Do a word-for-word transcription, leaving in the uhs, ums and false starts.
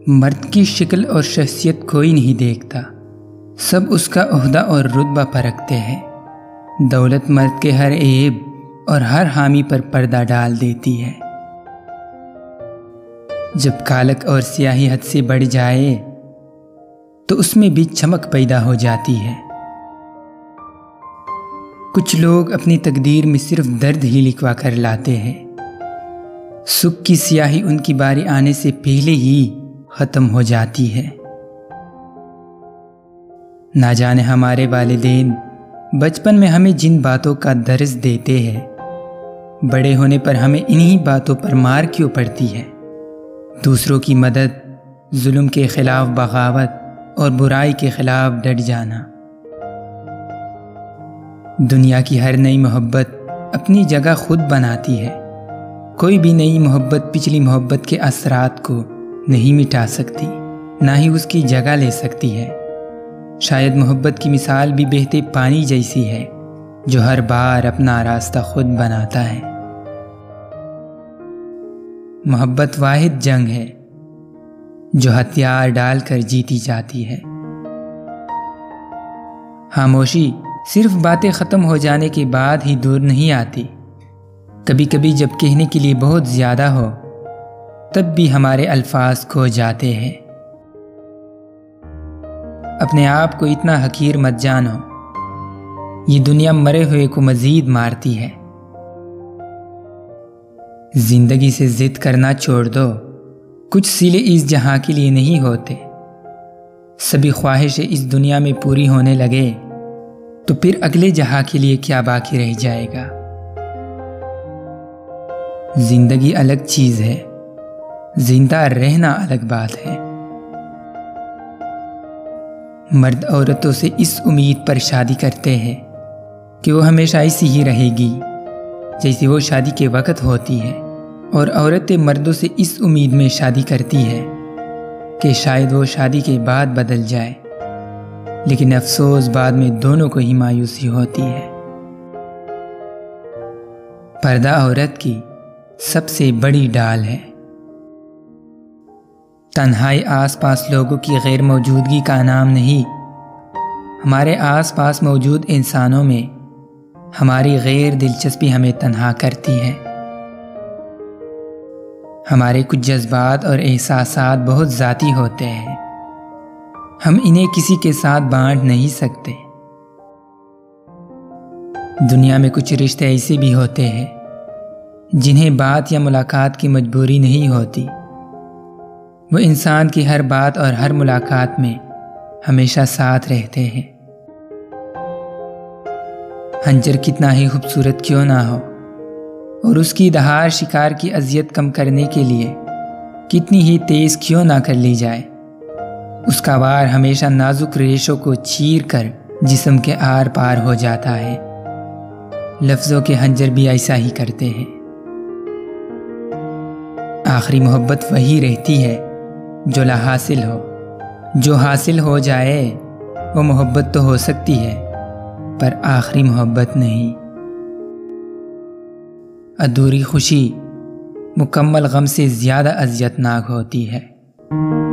मर्द की शक्ल और शख्सियत कोई नहीं देखता, सब उसका ओहदा और रुतबा परखते हैं। दौलत मर्द के हर ऐब और हर हामी पर पर्दा डाल देती है। जब कालक और स्याही हद से बढ़ जाए तो उसमें भी चमक पैदा हो जाती है। कुछ लोग अपनी तकदीर में सिर्फ दर्द ही लिखवा कर लाते हैं। सुख की स्याही उनकी बारी आने से पहले ही खत्म हो जाती है। ना जाने हमारे वालिदैन बचपन में हमें जिन बातों का दर्स देते हैं, बड़े होने पर हमें इन्हीं बातों पर मार क्यों पड़ती है। दूसरों की मदद, जुल्म के खिलाफ बगावत और बुराई के खिलाफ डट जाना। दुनिया की हर नई मोहब्बत अपनी जगह खुद बनाती है। कोई भी नई मोहब्बत पिछली मोहब्बत के असरात को नहीं मिटा सकती, ना ही उसकी जगह ले सकती है। शायद मोहब्बत की मिसाल भी बहते पानी जैसी है, जो हर बार अपना रास्ता खुद बनाता है। मोहब्बत वाहिद जंग है जो हथियार डालकर जीती जाती है। खामोशी सिर्फ बातें ख़त्म हो जाने के बाद ही दूर नहीं आती। कभी कभी जब कहने के लिए बहुत ज़्यादा हो, तब भी हमारे अल्फाज खो जाते हैं। अपने आप को इतना हकीर मत जानो, ये दुनिया मरे हुए को मजीद मारती है। जिंदगी से जिद करना छोड़ दो, कुछ सिले इस जहां के लिए नहीं होते। सभी ख्वाहिशें इस दुनिया में पूरी होने लगे तो फिर अगले जहां के लिए क्या बाकी रह जाएगा। जिंदगी अलग चीज है, जिंदा रहना अलग बात है। मर्द औरतों से इस उम्मीद पर शादी करते हैं कि वो हमेशा ऐसी ही रहेगी जैसी वो शादी के वक्त होती है, और औरतें मर्दों से इस उम्मीद में शादी करती है कि शायद वो शादी के बाद बदल जाए। लेकिन अफसोस बाद में दोनों को ही मायूसी होती है। पर्दा औरत की सबसे बड़ी डाल है। तन्हाई आसपास लोगों की गैर मौजूदगी का नाम नहीं, हमारे आसपास मौजूद इंसानों में हमारी गैर दिलचस्पी हमें तन्हा करती है। हमारे कुछ जज्बात और एहसासात बहुत ज़ाती होते हैं, हम इन्हें किसी के साथ बांट नहीं सकते। दुनिया में कुछ रिश्ते ऐसे भी होते हैं जिन्हें बात या मुलाकात की मजबूरी नहीं होती, वो इंसान की हर बात और हर मुलाकात में हमेशा साथ रहते हैं। हंजर कितना ही खूबसूरत क्यों ना हो, और उसकी दहाड़ शिकार की अजियत कम करने के लिए कितनी ही तेज क्यों ना कर ली जाए, उसका वार हमेशा नाजुक रेशों को चीर कर जिस्म के आर पार हो जाता है। लफ्ज़ों के हंजर भी ऐसा ही करते हैं। आखिरी मोहब्बत वही रहती है जो ला हासिल हो। जो हासिल हो जाए वो मोहब्बत तो हो सकती है, पर आखिरी मोहब्बत नहीं। अधूरी खुशी मुकम्मल गम से ज़्यादा अज़ियतनाक होती है।